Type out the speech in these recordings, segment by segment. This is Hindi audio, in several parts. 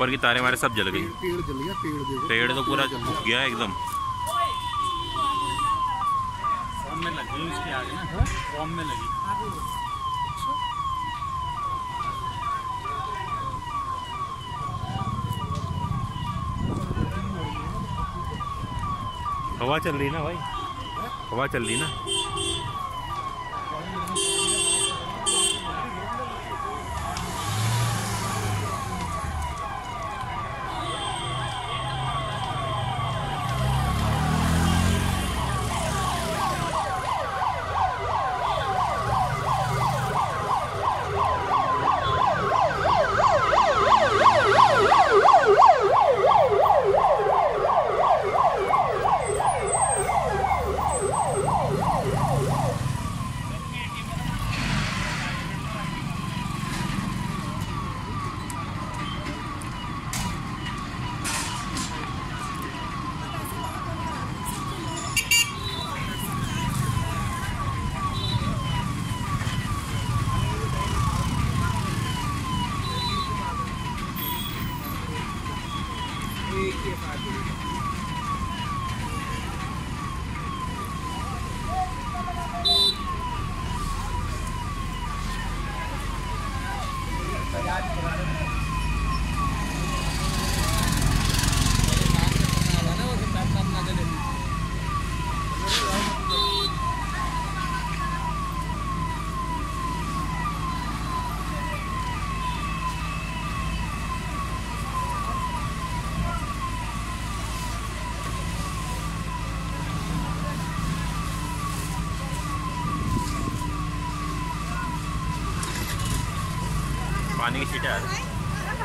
ऊपर की तारें हमारे सब जल गई। पेड़ जल गया, पेड़ तो पूरा सूख गया एकदम। फॉर्म में लगी उसके आगे ना, फॉर्म में लगी। हवा चल रही ना भाई, हवा चल रही ना। पानी की छींटे आ रही हैं।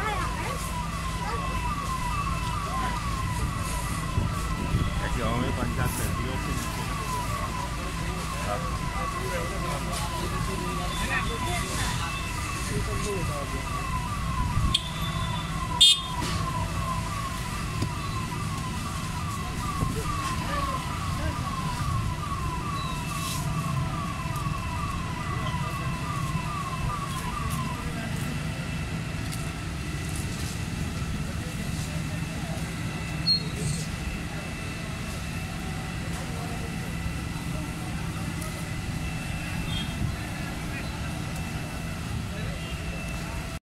ऐसी हवा में पंचायत करती है।